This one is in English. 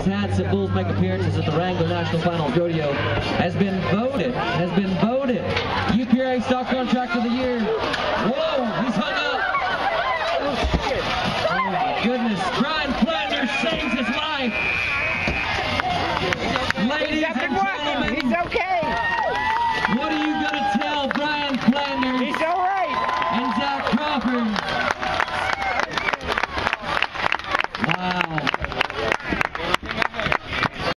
hats that bulls make appearances at the Wrangler National Finals Rodeo has been voted UPRA Stock Contract of the Year.